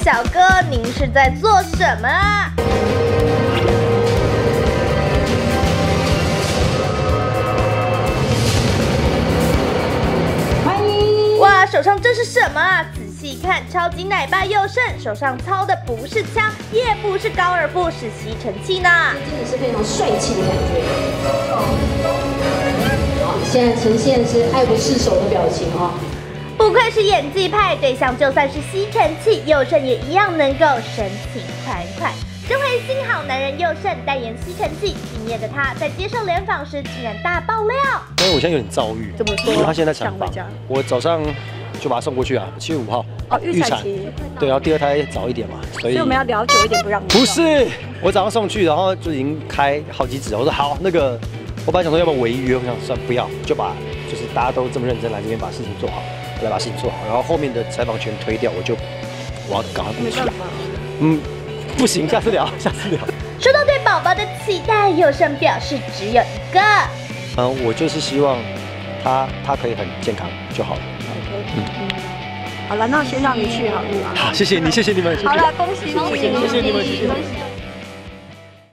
小哥，您是在做什么啊？ 欢迎！ 哇，手上这是什么啊？仔细看，超级奶爸佑胜手上操的不是枪，也不是高尔夫，是吸尘器呢。 真的是非常帅气的感觉。好，现在呈现是爱不释手的表情啊。 不愧是演技派，对象就算是吸尘器，佑胜也一样能够深情款款。身为新好男人佑胜代言吸尘器，敬业的他在接受联访时竟然大爆料。 因为我现在有点躁郁， 怎么说？ 因为他现在产房，我早上就把他送过去啊，7月5号。 哦，预产期。 对，然后第二胎早一点嘛，所以我们要聊久一点，不让你。 不是，我早上送去，然后就已经开好几指了。我说好，那个我本来想说要不要违约，我想算不要，就把就是大家都这么认真来这边把事情做好。 来把事情做好，然后后面的采访全推掉，我要赶快过去。不行，下次聊，下次聊。 说到对宝宝的期待，佑胜表示只有一个。 我就是希望他可以很健康就好了。 好了，那先让你去好了。 好，谢谢你，谢谢你们。 好了，恭喜恭喜， 谢谢你们，谢谢。